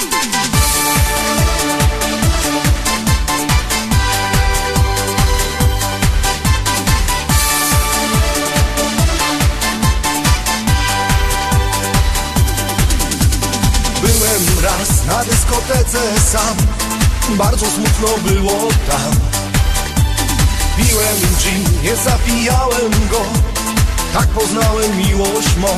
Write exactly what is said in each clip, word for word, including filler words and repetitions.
Byłem raz na dyskotece sam, bardzo smutno było tam. Piłem gin, nie zapijałem go, tak poznałem miłość mą.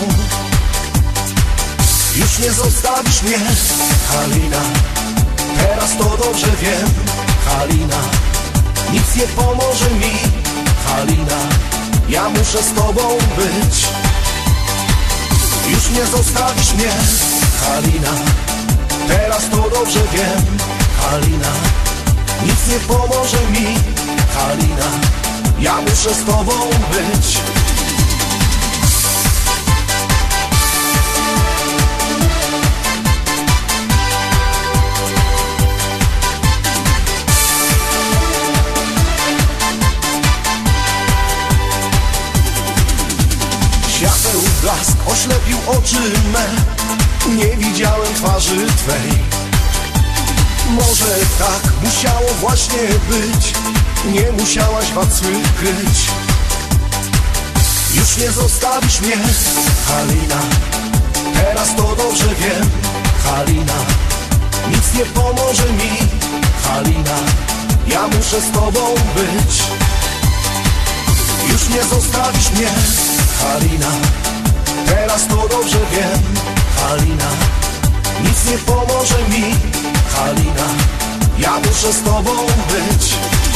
Już nie zostawisz mnie, Halina, teraz to dobrze wiem, Halina. Nic nie pomoże mi, Halina, ja muszę z tobą być. Już nie zostawisz mnie, Halina, teraz to dobrze wiem, Halina. Nic nie pomoże mi, Halina, ja muszę z tobą być. Świateł blask oślepił oczy me, nie widziałem twarzy twej. Może tak musiało właśnie być, nie musiałaś wad swych kryć. Już nie zostawisz mnie, Halina, teraz to dobrze wiem, Halina. Nic nie pomoże mi, Halina, ja muszę z tobą być. Już nie zostawisz mnie, Halina, teraz to dobrze wiem, Halina. Nic nie pomoże mi, Halina, ja muszę z tobą być.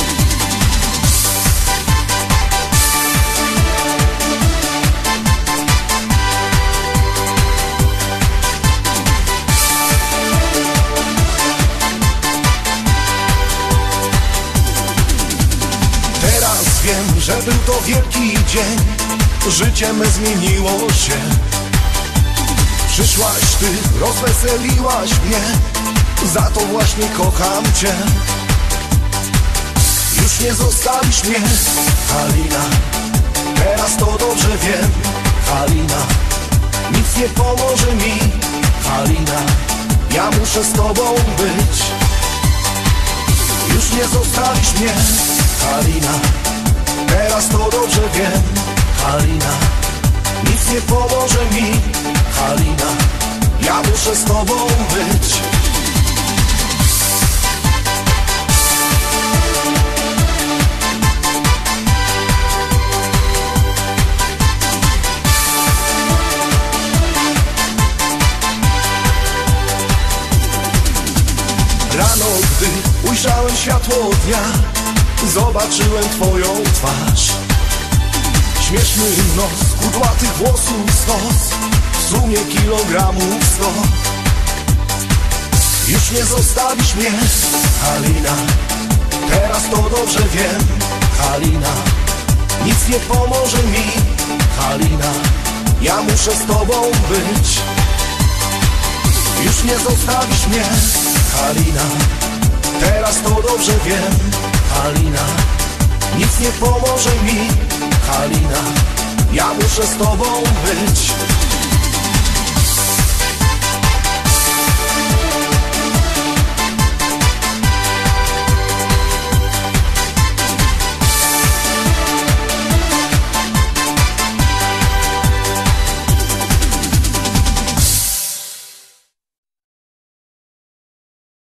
Teraz wiem, że był to wielki dzień, życie me zmieniło się. Przyszłaś ty, rozweseliłaś mnie, za to właśnie kocham cię. Już nie zostawisz mnie, Halina, teraz to dobrze wiem, Halina. Nic nie pomoże mi, Halina, ja muszę z tobą być. Już nie zostawisz mnie, Halina, teraz to dobrze wiem, Halina. Nic nie pomoże mi, Halina, ja muszę z tobą być. Rano, gdy ujrzałem światło dnia, zobaczyłem twoją twarz. Śmieszny nos, kudłatych włosów stos, w sumie kilogramów sto. Już nie zostawisz mnie, Halina, teraz to dobrze wiem, Halina. Nic nie pomoże mi, Halina, ja muszę z tobą być. Już nie zostawisz mnie, Halina, teraz to dobrze wiem, Halina. Nic nie pomoże mi, Halina, ja muszę z tobą być.